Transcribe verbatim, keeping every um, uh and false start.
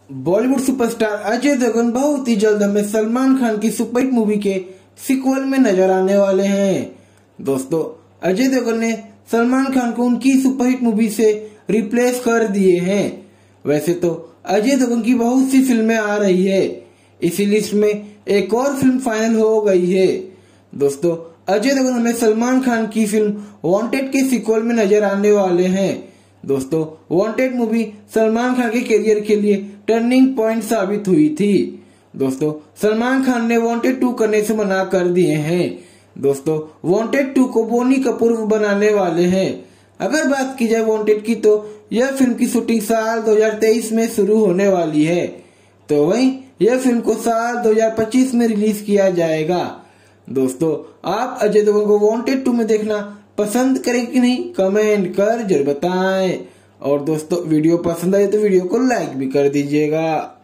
Bollywood superstar Ajay Devgan बहुत ही जल्द हमें सलमान खान की सुपरहिट मूवी के सीक्वल में नजर आने वाले हैं। दोस्तों, अजय देवगन ने सलमान खान को उनकी सुपरहिट मूवी से रिप्लेस कर दिए हैं। वैसे तो अजय देवगन की बहुत सी फिल्में आ रही है, इसी लिस्ट में एक और फिल्म फाइनल हो गई है। दोस्तों, अजय देवगन हमें सलमान खान की फिल्म वांटेड के सीक्वल में नजर आने वाले हैं। दोस्तों, वांटेड मूवी सलमान खान के करियर के लिए टर्निंग पॉइंट साबित हुई थी। दोस्तों, सलमान खान ने वांटेड टू करने से मना कर दिए हैं। दोस्तों, वांटेड टू को बोनी कपूर बनाने वाले हैं। अगर बात की जाए वांटेड की, तो यह फिल्म की शूटिंग साल दो हज़ार तेईस में शुरू होने वाली है, तो वहीं यह फिल्म को साल दो हज़ार पच्चीस में रिलीज किया जाएगा। दोस्तों, आप अजय देवगन को वांटेड टू में देखना पसंद करें कि नहीं, कमेंट कर जरूर बताएं। और दोस्तों, वीडियो पसंद आए तो वीडियो को लाइक भी कर दीजिएगा।